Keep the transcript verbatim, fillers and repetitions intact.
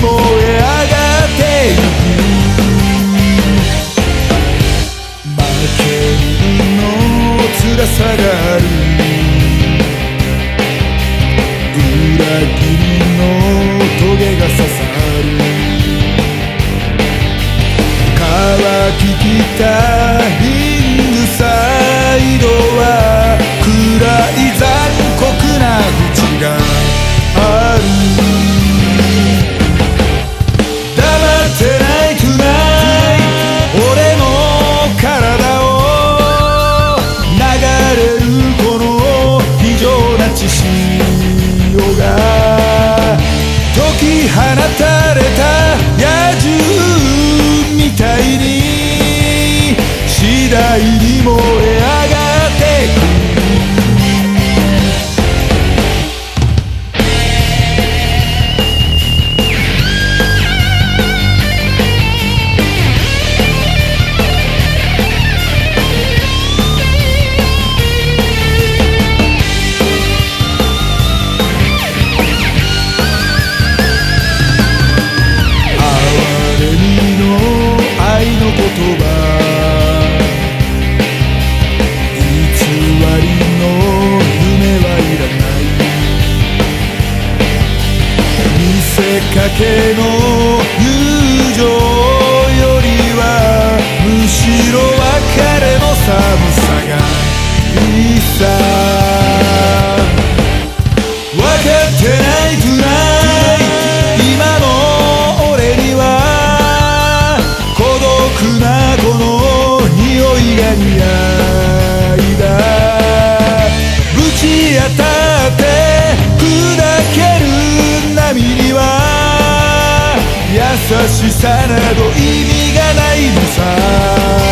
燃え上がってゆく。負けるの辛さがある。裏切りのトゲが刺さる。乾ききったリングサイドは暗い残酷な淵がある。黙ってないトゥナイト、俺の体を流れるこの非常な血潮が解き放たれた野獣みたいに次第に燃え上がってく。かけの友情よりはむしろ別れの寒さがいいさ。分かってないトゥナイト、今の俺には孤独なこの匂いが似合いだ。ぶち当たって砕ける波には優しさなど意味がないのさ。